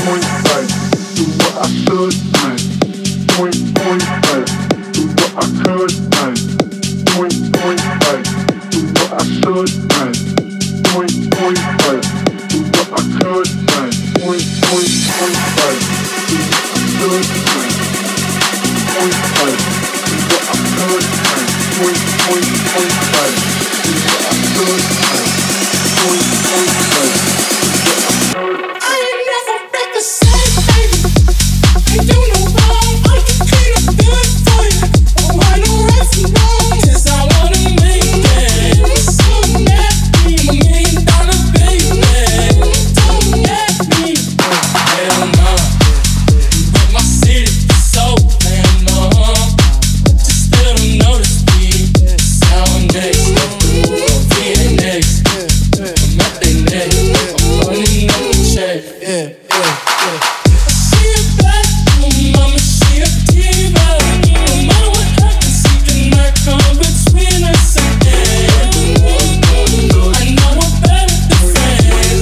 point blank, do what I should blank. Point blank, do what I could blank. Point blank, do what I should blank. Point blank, do what I could blank. Point blank, do what I should blank. Point blank, do what I could blank. Point blank, do what I should blank. Point blank, do what I could. I ain't never felt the same, baby. Ain't do no wrong, I can clean up good for you. Oh, I know right from wrong, 'cause I wanna make it. So let me $1,000,000 baby. Don't let me, hell no. But my city is so damn long. Just still don't notice me. Sound next, VNX, I'm at the neck, I'm running up the check. She a bad mama, she a diva. No matter what happens, she cannot come between us again. I know we're better than friends.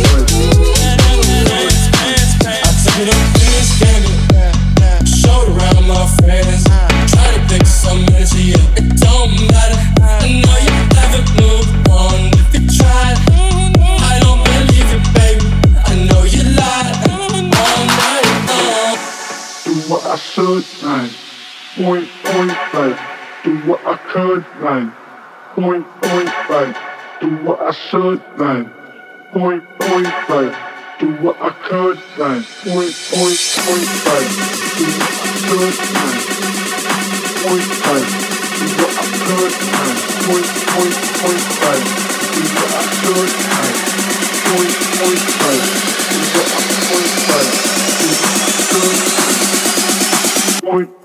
I took it up in this game, showed around my friends. Try to pick some energy up, it don't matter. I know you haven't moved on if you tried. I don't believe it, baby. I know you lied all night long. Do what I should blank. Point blank, do what I could blank. Point blank, do what I should blank. Point blank, do what I could blank. Point blank, do what I should blank. Point blank, do what I could blank. Point blank, do what I should blank. Point blank, do what I could blank. Do what I should blank. Point